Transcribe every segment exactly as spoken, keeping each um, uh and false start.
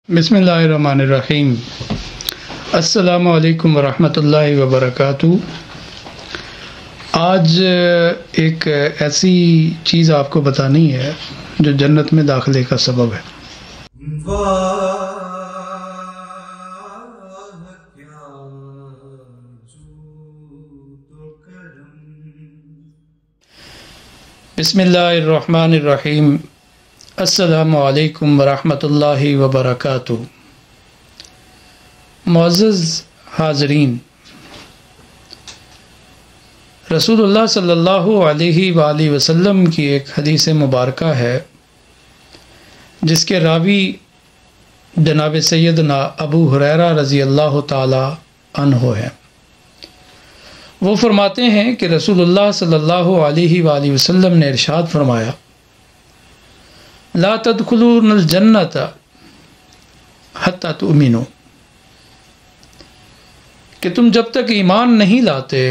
بسم اللہ الرحمن الرحیم۔ السلام علیکم ورحمۃ اللہ وبرکاتہ۔ آج ایک ایسی چیز آپ کو بتانی ہے جو جنت میں داخلے کا سبب ہے۔ بسم اللہ الرحمن الرحیم۔ السلام علیکم ورحمۃ اللہ وبرکاتہ۔ معزز حاضرین، رسول اللہ صلی اللہ علیہ وآلہ وسلم کی ایک حدیث مبارکہ ہے جس کے راوی جناب سیدنا ابو ہریرہ رضی اللہ تعالی عنہ ہیں۔ وہ فرماتے ہیں کہ رسول اللہ صلی اللہ علیہ وآلہ وسلم نے ارشاد فرمایا، لا تدخلون الجنت حتی تؤمنوا، کہ تم جب تک ایمان نہیں لاتے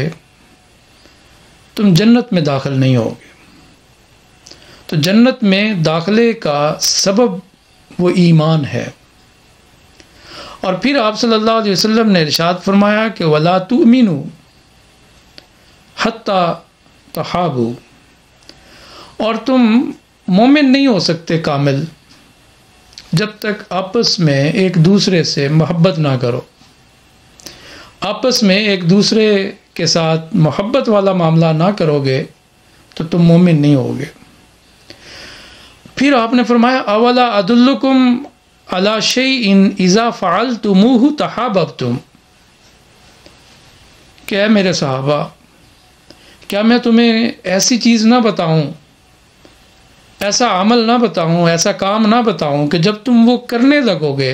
تم جنت میں داخل نہیں ہوگے۔ تو جنت میں داخلے کا سبب وہ ایمان ہے۔ اور پھر آپ صلی اللہ علیہ وسلم نے ارشاد فرمایا کہ ولا تؤمنوا حتی تحابوا، اور تم مومن نہیں ہو سکتے کامل جب تک آپس میں ایک دوسرے سے محبت نہ کرو، آپس میں ایک دوسرے کے ساتھ محبت والا معاملہ نہ کرو گے تو تم مومن نہیں ہوگے۔ پھر آپ نے فرمایا اولا ادلکم علی شیء اذا فعلتموہ تحاببتم، کہ اے میرے صحابہ، کیا میں تمہیں ایسی چیز نہ بتاؤں، ایسا عمل نہ بتاؤں، ایسا کام نہ بتاؤں کہ جب تم وہ کرنے لگو گے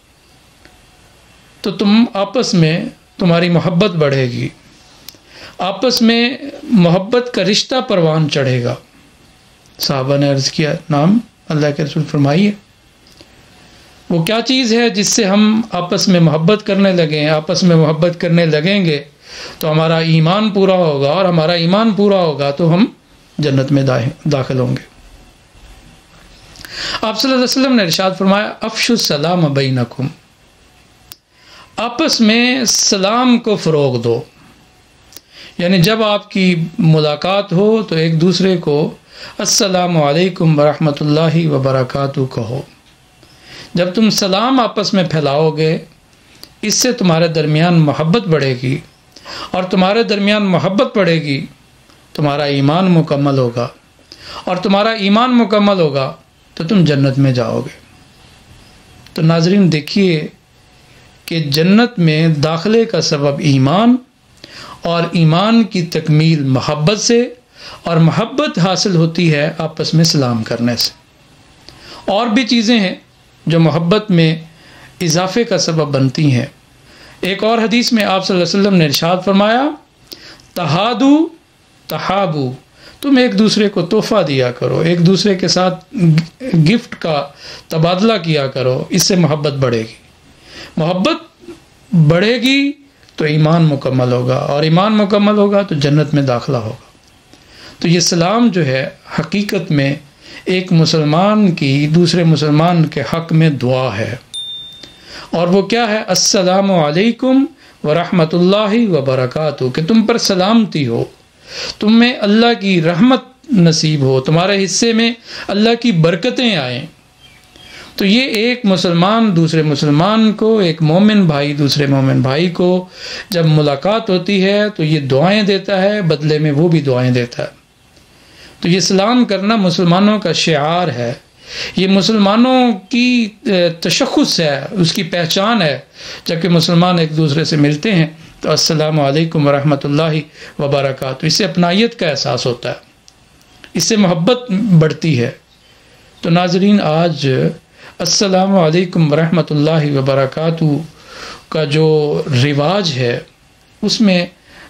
تو تم آپس میں تمہاری محبت بڑھے گی، آپس میں محبت کا رشتہ پروان چڑھے گا۔ صحابہ نے عرض کیا، نام اللہ کے رسول فرمائیے، وہ کیا چیز ہے جس سے ہم آپس میں محبت کرنے لگیں، آپس میں محبت کرنے لگیں گے تو ہمارا ایمان پورا ہوگا، اور ہمارا ایمان پورا ہوگا تو ہم جنت میں داخل ہوں گے۔ آپ صلی اللہ علیہ وسلم نے ارشاد فرمایا افشوا السلام بینکم، آپس میں سلام کو فروغ دو، یعنی جب آپ کی ملاقات ہو تو ایک دوسرے کو السلام علیکم ورحمۃ اللہ وبرکاتہ کہو۔ جب تم سلام آپس میں پھیلاؤ گے اس سے تمہارے درمیان محبت بڑھے گی، اور تمہارے درمیان محبت بڑھے گی تمہارا ایمان مکمل ہوگا، اور تمہارا ایمان مکمل ہوگا تو تم جنت میں جاؤ گے۔ تو ناظرین دیکھیے کہ جنت میں داخلے کا سبب ایمان، اور ایمان کی تکمیل محبت سے، اور محبت حاصل ہوتی ہے آپس میں سلام کرنے سے۔ اور بھی چیزیں ہیں جو محبت میں اضافے کا سبب بنتی ہیں۔ ایک اور حدیث میں آپ صلی اللہ علیہ وسلم نے ارشاد فرمایا تہادو تحابو، تم ایک دوسرے کو تحفہ دیا کرو، ایک دوسرے کے ساتھ گفٹ کا تبادلہ کیا کرو، اس سے محبت بڑھے گی۔ محبت بڑھے گی تو ایمان مکمل ہوگا، اور ایمان مکمل ہوگا تو جنت میں داخلہ ہوگا۔ تو یہ سلام جو ہے حقیقت میں ایک مسلمان کی دوسرے مسلمان کے حق میں دعا ہے، اور وہ کیا ہے؟ السلام علیکم ورحمۃ اللہ وبرکاتہ، کہ تم پر سلامتی ہو، تم میں اللہ کی رحمت نصیب ہو، تمہارے حصے میں اللہ کی برکتیں آئیں۔ تو یہ ایک مسلمان دوسرے مسلمان کو، ایک مومن بھائی دوسرے مومن بھائی کو جب ملاقات ہوتی ہے تو یہ دعائیں دیتا ہے، بدلے میں وہ بھی دعائیں دیتا ہے۔ تو یہ سلام کرنا مسلمانوں کا شعار ہے، یہ مسلمانوں کی تشخص ہے، اس کی پہچان ہے۔ جب کہ مسلمان ایک دوسرے سے ملتے ہیں تو السلام علیکم ورحمۃ اللہ وبرکاتہ، اس سے اپنائیت کا احساس ہوتا ہے، اس سے محبت بڑھتی ہے۔ تو ناظرین، آج السلام علیکم ورحمۃ اللہ وبرکاتہ کا جو رواج ہے اس میں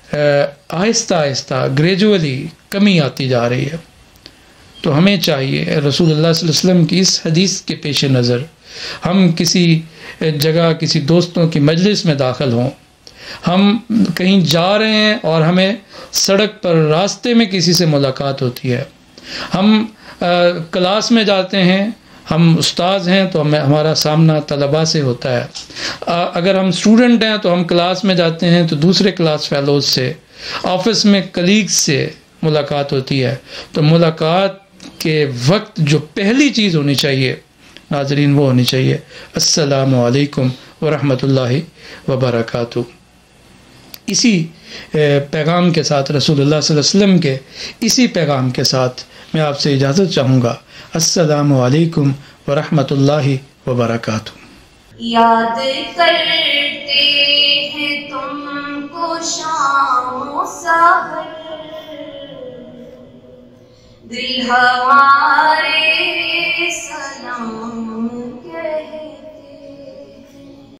آہستہ آہستہ گریجولی کمی آتی جا رہی ہے۔ تو ہمیں چاہیے رسول اللہ صلی اللہ علیہ وسلم کی اس حدیث کے پیش نظر ہم کسی جگہ کسی دوستوں کی مجلس میں داخل ہوں، ہم کہیں جا رہے ہیں اور ہمیں سڑک پر راستے میں کسی سے ملاقات ہوتی ہے، ہم کلاس میں جاتے ہیں، ہم استاذ ہیں تو ہمیں ہمارا سامنا طلباء سے ہوتا ہے، اگر ہم اسٹوڈنٹ ہیں تو ہم کلاس میں جاتے ہیں تو دوسرے کلاس فیلوز سے، آفس میں کلیگز سے ملاقات ہوتی ہے. تو ملاقات کے وقت جو پہلی چیز ہونی چاہیے ناظرین وہ ہونی چاہیے السلام علیکم ورحمۃ اللہ وبرکاتہ. اسی پیغام کے ساتھ، رسول اللہ صلی اللہ علیہ وسلم کے اسی پیغام کے ساتھ میں آپ سے اجازت چاہوں گا. السلام علیکم ورحمۃ اللہ وبرکاتہ. یاد کرتے ہیں تم کو شام و سحر، دل ہمارے سلام